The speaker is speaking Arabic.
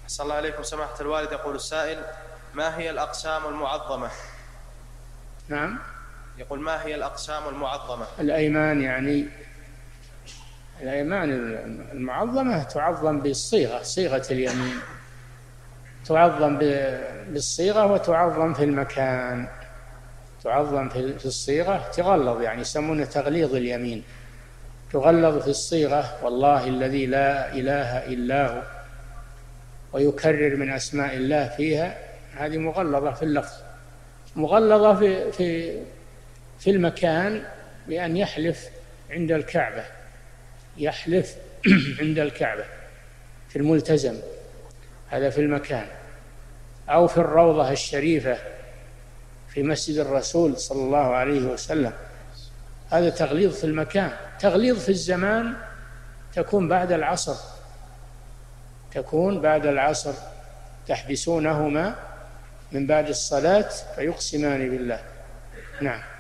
صلى الله عليكم سماحة الوالد. يقول السائل: ما هي الأقسام المعظمة؟ نعم. يقول: ما هي الأقسام المعظمة؟ الأيمان، يعني الأيمان المعظمة تعظم بالصيغة، صيغة اليمين تعظم بالصيغة، وتعظم في المكان. تعظم في الصيغة، تغلظ، يعني يسمونه تغليظ اليمين. تغلظ في الصيغة: والله الذي لا إله إلا هو، ويكرر من أسماء الله فيها. هذه مغلظة في اللفظ. مغلظة في المكان، بأن يحلف عند الكعبة، يحلف عند الكعبة في الملتزم، هذا في المكان. أو في الروضة الشريفة في مسجد الرسول صلى الله عليه وسلم، هذا تغليظ في المكان. تغليظ في الزمان تكون بعد العصر، تكون بعد العصر، تحبسونهما من بعد الصلاة فيقسمان بالله. نعم.